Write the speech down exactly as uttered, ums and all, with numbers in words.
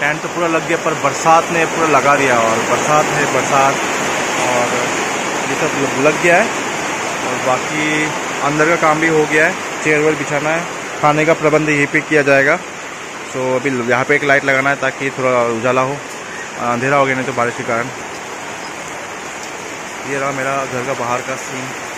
Tent तो पूरा लग गया, पर बरसात ने पूरा लगा दिया, और बरसात है बरसात, और ये सब लग गया है। और बाकी अंदर का काम भी हो गया है, चेयर वेयर बिछाना है, खाने का प्रबंध यहीं पे किया जाएगा। सो अभी यहाँ पे एक लाइट लगाना है ताकि थोड़ा उजाला हो, अंधेरा हो गया नहीं तो बारिश के कारण। ये रहा मेरा घर का बाहर का सीन।